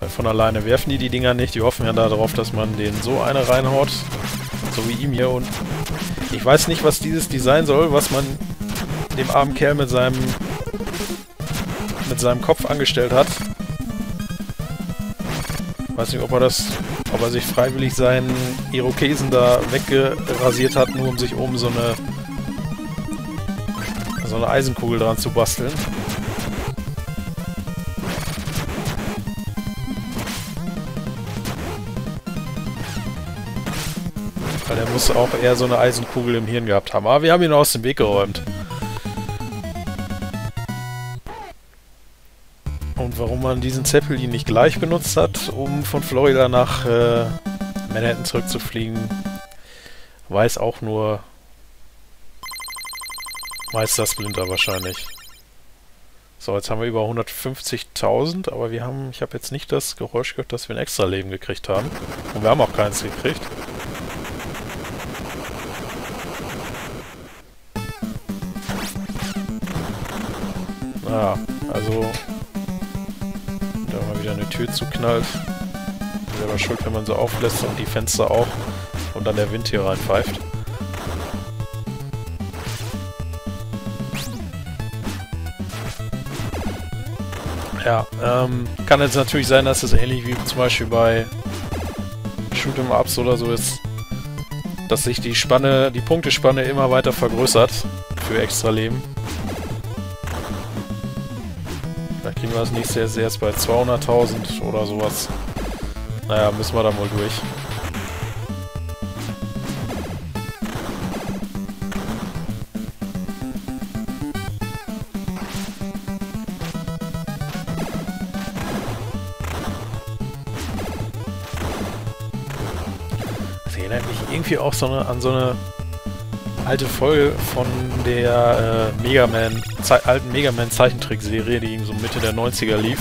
von alleine werfen die Dinger nicht. Die hoffen ja darauf, dass man denen so eine reinhaut. So wie ihm hier. Und ich weiß nicht, was dieses Design soll, was man dem armen Kerl mit seinem Kopf angestellt hat. Ich weiß nicht, ob er sich freiwillig seinen Irokesen da weggerasiert hat, nur um sich oben so eine Eisenkugel dran zu basteln. Weil er muss auch eher so eine Eisenkugel im Hirn gehabt haben. Aber wir haben ihn aus dem Weg geräumt. Und warum man diesen Zeppelin nicht gleich benutzt hat, um von Florida nach Manhattan zurückzufliegen, weiß auch nur Meister Splinter wahrscheinlich. So, jetzt haben wir über 150.000, aber ich habe jetzt nicht das Geräusch gehört, dass wir ein extra Leben gekriegt haben. Und wir haben auch keins gekriegt. Naja, also da mal wieder eine Tür zuknallt. Selber schuld, wenn man so auflässt und die Fenster auch und dann der Wind hier reinpfeift. Ja, kann jetzt natürlich sein, dass es ähnlich wie zum Beispiel bei Shoot'em Ups oder so ist, dass sich die Punktespanne immer weiter vergrößert für extra Leben. Vielleicht kriegen wir das nächste erst bei 200.000 oder sowas. Naja, müssen wir da mal durch. Das erinnert mich irgendwie auch an so eine alte Folge von der alten Mega Man Zeichentrickserie, die so Mitte der 90er lief.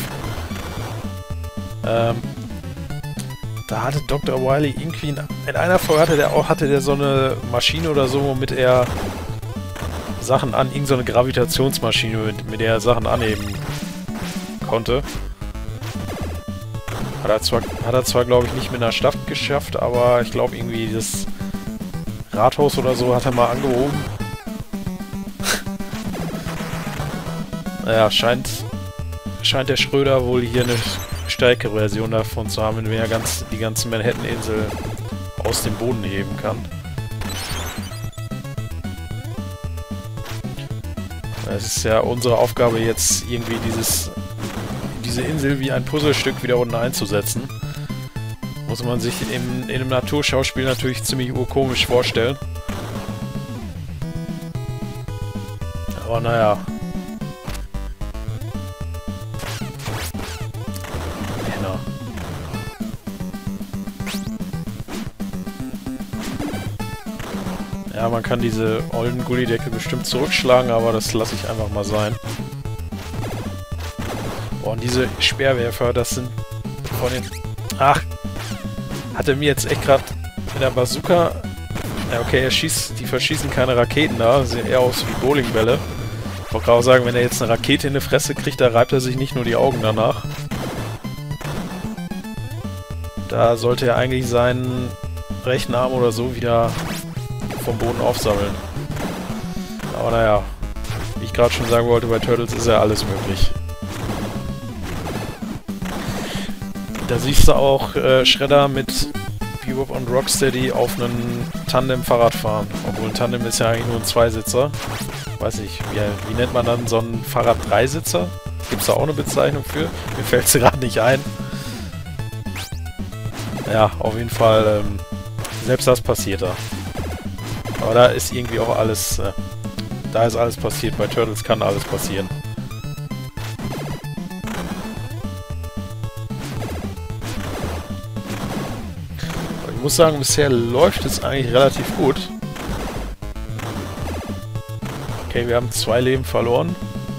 Da hatte Dr. Wily irgendwie in einer Folge hatte der so eine Maschine oder so, womit er Sachen irgend so eine Gravitationsmaschine, mit der er Sachen anheben konnte. Hat er zwar glaube ich nicht mit einer Stadt geschafft, aber ich glaube irgendwie das Rathaus oder so hat er mal angehoben. Naja, scheint der Schröder wohl hier eine stärkere Version davon zu haben, wenn er die ganze Manhattan-Insel aus dem Boden heben kann. Es ist ja unsere Aufgabe jetzt irgendwie diese Insel wie ein Puzzlestück wieder unten einzusetzen. Muss man sich in einem Naturschauspiel natürlich ziemlich urkomisch vorstellen. Aber naja. Genau. Ja, man kann diese ollen Gullideckel bestimmt zurückschlagen, aber das lasse ich einfach mal sein. Boah, und diese Speerwerfer, das sind von den... Ach! Hat er mir jetzt echt gerade mit der Bazooka... Ja, okay, die verschießen keine Raketen da, sehen eher aus wie Bowlingbälle. Ich wollte gerade sagen, wenn er jetzt eine Rakete in die Fresse kriegt, da reibt er sich nicht nur die Augen danach. Da sollte er eigentlich seinen rechten Arm oder so wieder vom Boden aufsammeln. Aber naja, wie ich gerade schon sagen wollte, bei Turtles ist ja alles möglich. Da siehst du auch Shredder mit Bebop und Rocksteady auf einem Tandem-Fahrrad fahren. Obwohl ein Tandem ist ja eigentlich nur ein Zweisitzer. Weiß nicht, wie nennt man dann so ein Fahrrad-Dreisitzer? Gibt es da auch eine Bezeichnung für? Mir fällt es gerade nicht ein. Ja, auf jeden Fall, selbst das passiert da. Aber da ist irgendwie auch alles, da ist alles passiert. Bei Turtles kann alles passieren. Ich muss sagen, bisher läuft es eigentlich relativ gut. Okay, wir haben 2 Leben verloren.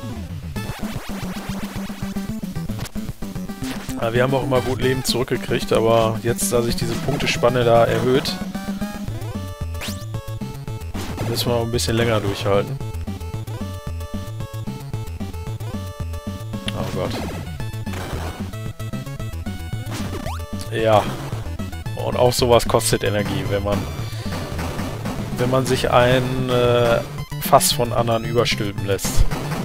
Aber wir haben auch immer gut Leben zurückgekriegt, aber jetzt, da sich diese Punktespanne da erhöht, müssen wir auch ein bisschen länger durchhalten. Oh Gott. Ja. Und auch sowas kostet Energie, wenn man sich ein Fass von anderen überstülpen lässt.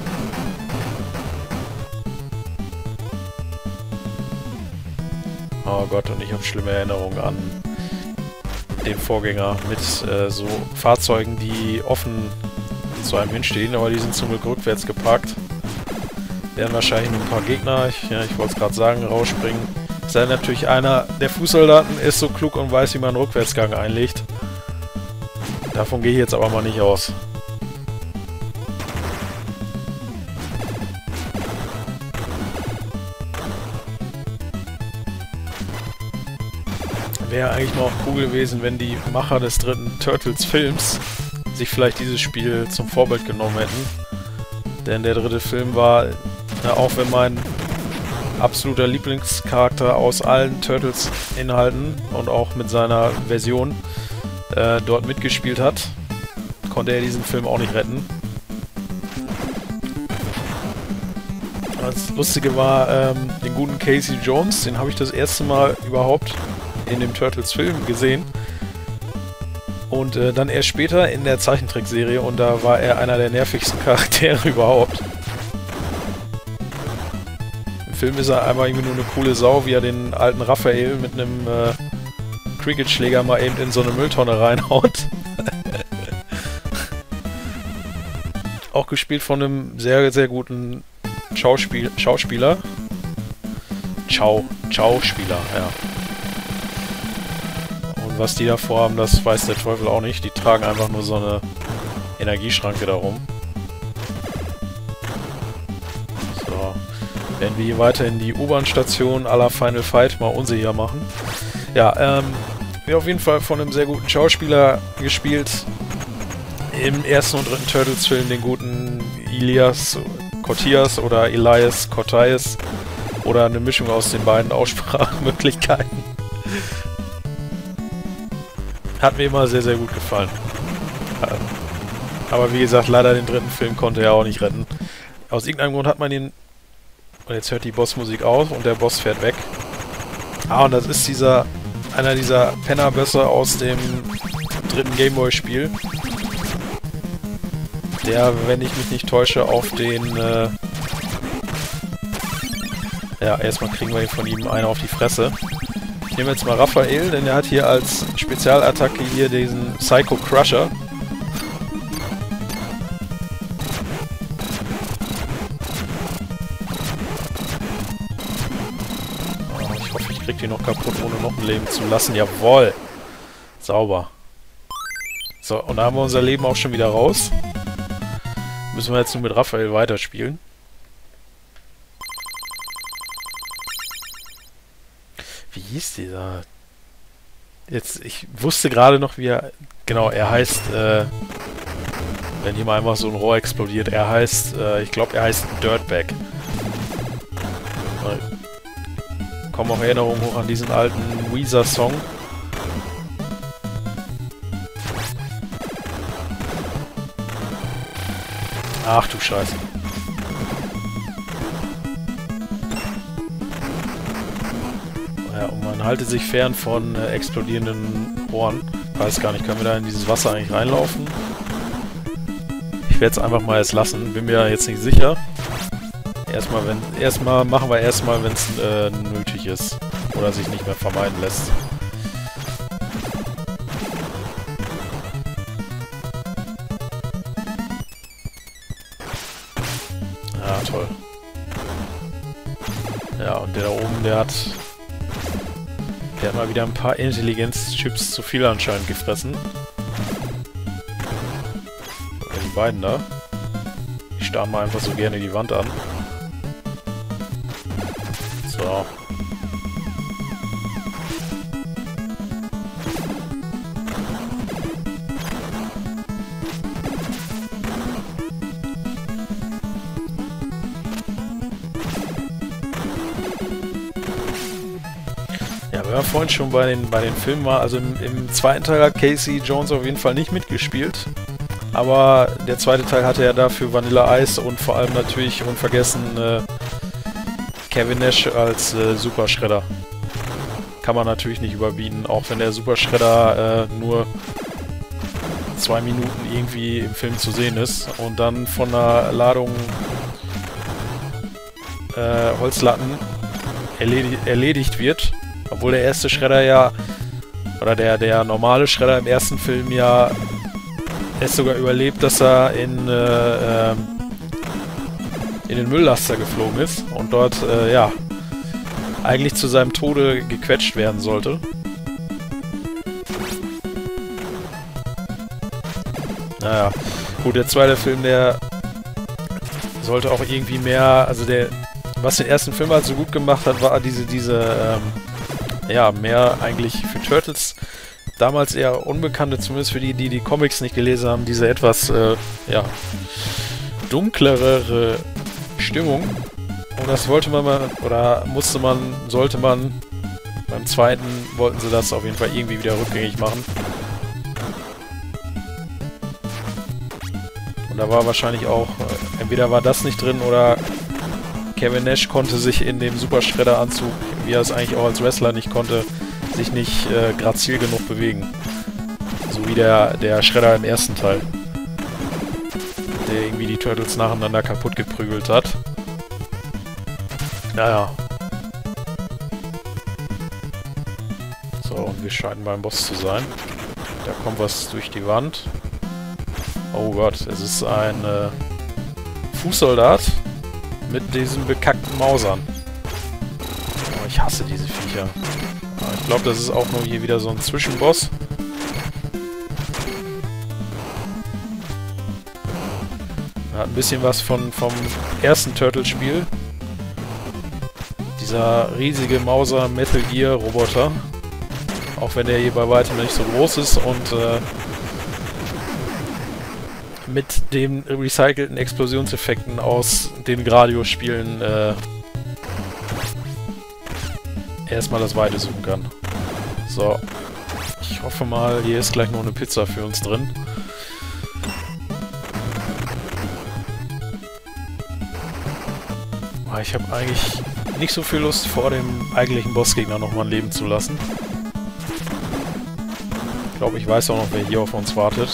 Oh Gott, und ich habe schlimme Erinnerungen an den Vorgänger mit so Fahrzeugen, die offen zu einem hinstehen, aber die sind zum Glück rückwärts geparkt. Werden wahrscheinlich nur ein paar Gegner, ich wollte es gerade sagen, rausspringen. Sei natürlich einer der Fußsoldaten ist so klug und weiß, wie man einen Rückwärtsgang einlegt. Davon gehe ich jetzt aber mal nicht aus. Wäre eigentlich noch cool gewesen, wenn die Macher des dritten Turtles-Films sich vielleicht dieses Spiel zum Vorbild genommen hätten. Denn der dritte Film war, auch wenn mein absoluter Lieblingscharakter aus allen Turtles-Inhalten und auch mit seiner Version dort mitgespielt hat, konnte er diesen Film auch nicht retten. Das Lustige war, den guten Casey Jones, den habe ich das erste Mal überhaupt in dem Turtles-Film gesehen. Und dann erst später in der Zeichentrickserie und da war er einer der nervigsten Charaktere überhaupt. Im Film ist er einfach irgendwie nur eine coole Sau, wie er den alten Raphael mit einem Cricket-Schläger mal eben in so eine Mülltonne reinhaut. Auch gespielt von einem sehr, sehr guten Schauspieler. Schauspieler, ja. Und was die da vorhaben, das weiß der Teufel auch nicht. Die tragen einfach nur so eine Energieschranke da rum. So. Werden wir hier weiter in die U-Bahn-Station à la Final Fight mal unsicher machen. Ja, wird auf jeden Fall von einem sehr guten Schauspieler gespielt. Im ersten und dritten Turtles-Film den guten Elias Koteas oder Elias Koteas oder eine Mischung aus den beiden Aussprachmöglichkeiten. Hat mir immer sehr, sehr gut gefallen. Aber wie gesagt, leider den dritten Film konnte er auch nicht retten. Aus irgendeinem Grund hat man ihn... Und jetzt hört die Bossmusik auf und der Boss fährt weg. Ah, und das ist einer dieser Pennerbösse aus dem dritten Gameboy-Spiel. Der, wenn ich mich nicht täusche, auf den... ja, erstmal kriegen wir von ihm eine auf die Fresse. Ich nehme jetzt mal Raphael, denn er hat hier als Spezialattacke hier diesen Psycho Crusher. Oh, ich hoffe, ich krieg die noch kaputt, ohne noch ein Leben zu lassen. Jawohl! Sauber. So, und da haben wir unser Leben auch schon wieder raus. Müssen wir jetzt nur mit Raphael weiterspielen. Wie hieß dieser? Jetzt, ich wusste gerade noch, wie er... Genau, er heißt, wenn hier mal einfach so ein Rohr explodiert, er heißt, ich glaube, er heißt Dirtbag. Kommen auch Erinnerungen hoch an diesen alten Weezer-Song. Ach du Scheiße. Ja, und man halte sich fern von explodierenden Rohren. Weiß gar nicht, können wir da in dieses Wasser eigentlich reinlaufen? Ich werde es einfach mal jetzt lassen, bin mir jetzt nicht sicher. Machen wir erstmal, wenn es nötig ist. Oder sich nicht mehr vermeiden lässt. Ja, toll. Ja, und der da oben, der hat mal wieder ein paar Intelligenzchips zu viel anscheinend gefressen. Die beiden da. Die starren mal einfach so gerne die Wand an. So. Ja, wir waren vorhin schon bei den Filmen mal, also im zweiten Teil hat Casey Jones auf jeden Fall nicht mitgespielt. Aber der zweite Teil hatte er dafür Vanilla Ice und vor allem natürlich unvergessen Kevin Nash als Super Shredder. kann man natürlich nicht überbieten, auch wenn der Super Shredder nur 2 Minuten irgendwie im Film zu sehen ist und dann von einer Ladung Holzlatten erledigt wird, obwohl der erste Shredder ja, oder der normale Shredder im ersten Film ja es sogar überlebt, dass er in den Mülllaster geflogen ist und dort, ja, eigentlich zu seinem Tode gequetscht werden sollte. Naja, gut, der zweite Film, der sollte auch irgendwie mehr, also was den ersten Film halt so gut gemacht hat, war ja, mehr eigentlich für Turtles, damals eher Unbekannte, zumindest für die Comics nicht gelesen haben, diese etwas, ja, dunklere Stimmung. Und das wollte man mal, oder sollte man, beim zweiten wollten sie das auf jeden Fall irgendwie wieder rückgängig machen. Und da war wahrscheinlich auch, entweder war das nicht drin oder Kevin Nash konnte sich in dem Super Shredder-Anzug, wie er es eigentlich auch als Wrestler nicht konnte, sich nicht grazil genug bewegen. So wie der Shredder im ersten Teil. Der irgendwie die Turtles nacheinander kaputt geprügelt hat. Naja. So, und wir scheinen beim Boss zu sein. Da kommt was durch die Wand. Oh Gott, es ist ein Fußsoldat mit diesen bekackten Mausern. Oh, ich hasse diese Viecher. Aber ich glaube, das ist auch nur hier wieder so ein Zwischenboss. Hat ein bisschen was vom ersten Turtle-Spiel. Dieser riesige Mauser Metal Gear Roboter. Auch wenn der hier bei weitem nicht so groß ist und mit den recycelten Explosionseffekten aus den Gradio-Spielen erstmal das Weite suchen kann. So. Ich hoffe mal, hier ist gleich noch eine Pizza für uns drin. Ich habe eigentlich nicht so viel Lust, vor dem eigentlichen Bossgegner nochmal ein Leben zu lassen. Ich glaube, ich weiß auch noch, wer hier auf uns wartet.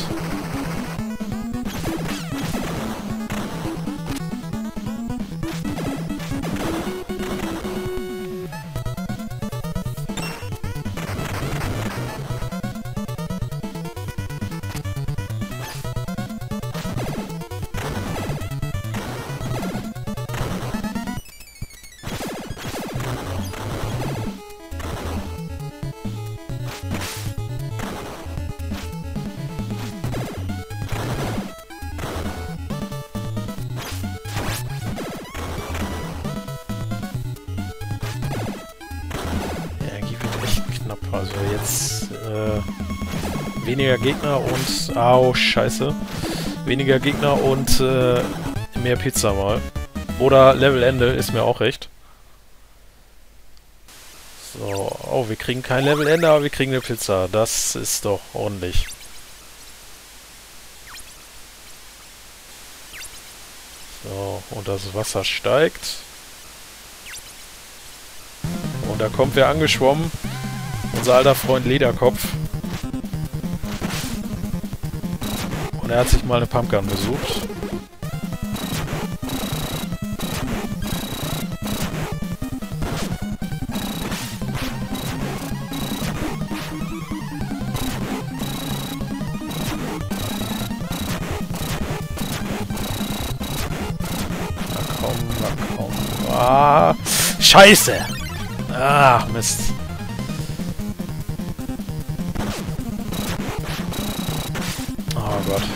Also jetzt weniger Gegner und... Au, scheiße. Weniger Gegner und mehr Pizza mal. Oder Levelende, ist mir auch recht. So, oh, wir kriegen kein Levelende, aber wir kriegen eine Pizza. Das ist doch ordentlich. So, und das Wasser steigt. Und da kommt wer angeschwommen. Unser alter Freund Lederkopf. Und er hat sich mal eine Pumpgun besucht. Na komm, na komm. Ah, Scheiße! Ah, Mist. Oh Gott.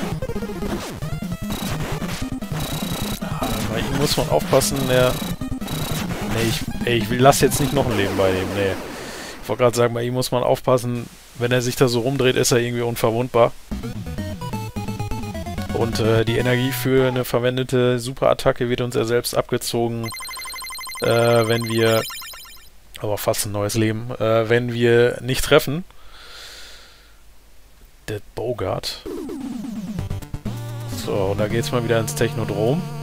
Bei ihm muss man aufpassen, der... Nee, ich lasse jetzt nicht noch ein Leben bei ihm, nee. Ich wollte gerade sagen, bei ihm muss man aufpassen, wenn er sich da so rumdreht, ist er irgendwie unverwundbar. Und die Energie für eine verwendete Superattacke wird uns ja selbst abgezogen, wenn wir... Aber fast ein neues Leben. Wenn wir nicht treffen. Der Bogart. So, und da geht's mal wieder ins Technodrom.